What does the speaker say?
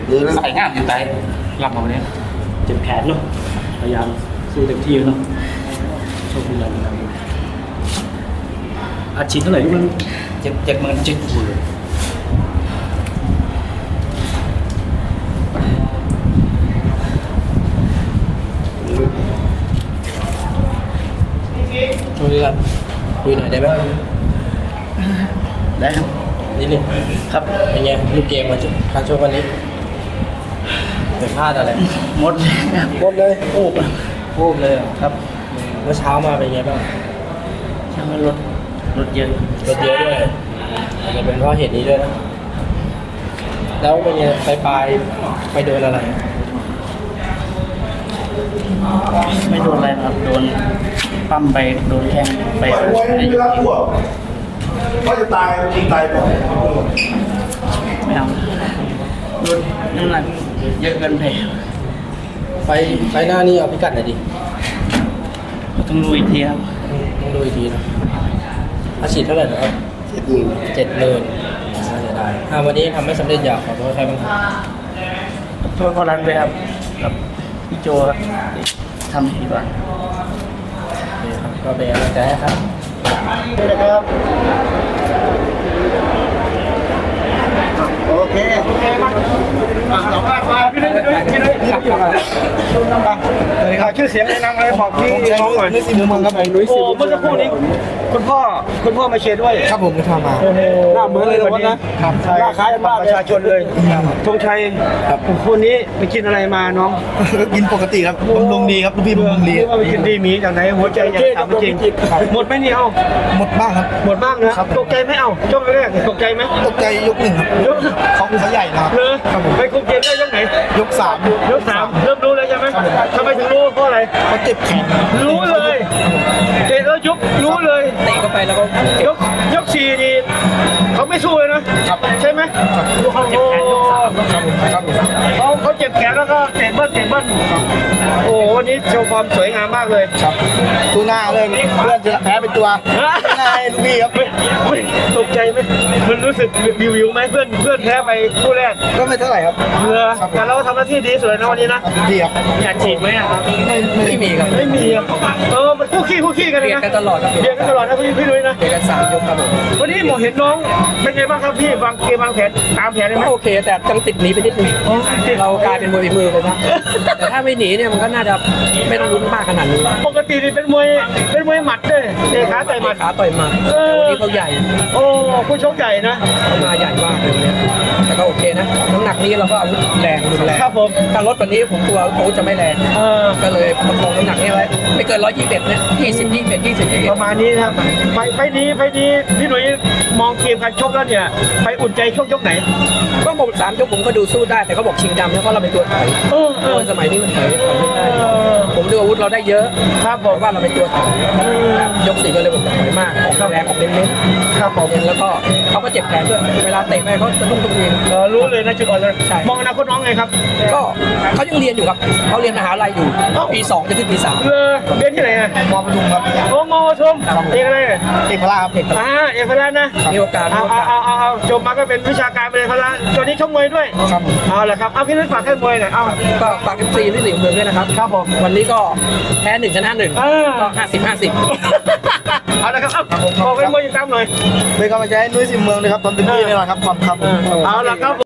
ใส่งามอยู่ใจหลับมาวันนี้เจ็บแขนเนาะพยายามสู้เต็มที่เนาะโชคดีเลยนะครับอาชีพเท่าไหร่ที่มัน70,000เลยคุยกันคุยหน่อยได้ไหมได้ครับนิดนึงครับเป็นไงลูกเกมมาการชกวันนี้ไปพลาดอะไรหมดเลยโอ้เลยครับเมื่อเช้ามาเป็นไงบ้างเช้ารถเยอะด้วยอาจจะเป็นเพราะเหตุนี้ด้วยนะแล้วเป็นไงไปโดนอะไรไม่โดนอะไรครับโดนปั้มไปโดนแข้งไปก็จะตายจริงตายก่อนไม่เอาโดนน้ำหนักเยอะเกินไปหน้านี่เอาพิกัดหน่อยดิต้องดูอีกทีครับต้องดูอีกทีนะอาชีพเท่าไหร่นะครับ70,000น่าจะได้วันนี้ทำไม่สำเร็จอยากขอโทษใครบ้างครับโทษเขารันไปครับกับพี่โจครับทำดีกว่าก็เป็นกำลังใจให้ครับครับโอเคสองมาพี่นุ้ยชื่อเสียงในนามอะไรบอกพี่น้องหน่อยนุ้ยสีเมืองครับนุ้ยสีเมื่อสักครู่นี้คุณพ่อมาเชียร์ด้วยครับผมทำมาหน้าเหมือนเลยวันนะครับหน้าคล้ายมากประชาชนเลยธงชัยครับคนนี้ไปกินอะไรมาน้องกินปกติครับบำรุงดีครับพี่บำรุงดีว่าไปกินดีมีจากไหนหัวใจอยากทำจริงหมดไหมนี่เอาหมดบ้างครับหมดบ้างนะตกใจไหมเอาช่วงแรกตกใจไหมตกใจยก1ครับเขาใหญ่นะครับไปคุมเกมได้ยกไหนยก3 เริ่มรู้เลยใช่ไหมทำไมถึงรู้เพราะอะไรเขาเจ็บแขนรู้เลยเตะแล้วยุบรู้เลยเตะเข้าไปแล้วก็ยก4นี่เขาไม่สู้เลยนะใช่ไหมเขาเจ็บแขนยก3เขาเจ็บแขนแล้วก็เตะเบิ้ลโอ้วันนี้โชว์ความสวยงามมากเลยครับดูหน้าเลยเพื่อนจะแพ้เป็นตัวง่ายลูกพี่ครับตกใจไหมมันรู้สึกวิวไหมเพื่อนแพ้ไปคู่แรกก็ไม่เท่าไหร่ครับแต่เราทำหน้าที่ดีสวยนะวันนี้นะดีครับอยากฉีดไหมครับไม่มีครับไม่มีครับมันคู่ขี้กันเลยนะเบียดกันตลอดนะพี่นุ้ยนะเบียดกัน3 ยกครับผมวันนี้หมอเห็นน้องเป็นไงบ้างครับพี่วางเกมวางแผนตามแผนได้ไหมโอเคแต่ต้องติดหนีไปนิดนึงเรากลายเป็นมวยฝีมือไปซะแต่ถ้าไม่หนีเนี่ยมันก็น่าจะไม่ต้องลุ้นมากขนาดนี้ปกตินี่เป็นมวยหมัดด้วยเตะขาต่อยหมัดวันนี้เขาใหญ่โอ้ผู้ชกใหญ่นะเขามาใหญ่มากเลยเนี่ยแต่ก็โอเคนะน้ำหนักนี้เราก็อาวุธแรงรุนแรงครับผมถ้าลดกว่านี้ผมกลัวอาวุธจะไม่แรงก็เลยประคองน้ำหนักนี้ไว้ไม่เกิน121เนี่ย20 ประมาณนี้นะครับไปดีพี่หนุ่ยมองเกมการชกแล้วเนี่ยไปอุ่นใจชกยกไหนก็บอก3 ยกผมก็ดูสู้ได้แต่เขาบอกชิงดำเพราะเราเป็นตัวถอยสมัยนี้มันถอยไม่ได้ผมดูอาวุธเราได้เยอะครับบอกว่าเราเป็นตัวถอยยก4ก็เลยบอกถอยมากออกแรงออกเน้นๆครับผมแล้วก็เขาก็เจ็บแขนด้วยเวลาเตะไปเขาจะตุ้มเองรู้เลยนะจุดอ่อนเลยมองอนาคตน้องไงครับก็เขายังเรียนอยู่ครับเขาเรียนมหาลัยอยู่ปี2จะขึ้นปี3 เรียนที่ไหนอะม.ปทุมครับโอ้ม.ปทุมเอกอะไรเอกพละครับเอกพละนะมีโอกาสเอาจบมาก็เป็นวิชาการไปเลยพละตอนนี้ชกมวยด้วยเอาละครับเอาพี่นุ้ยฝากให้มวยหน่อยก็ฝากFCที่สีเมืองด้วยนะครับครับผมวันนี้ก็แพ้1ชนะ1ก็50-50 เอาละครับขอให้มวยติดตามหน่อยเป็นกำลังใจให้นุ้ยสีเมืองเลยครับทำเต็มที่แน่นอนครับความครับเอาละครับ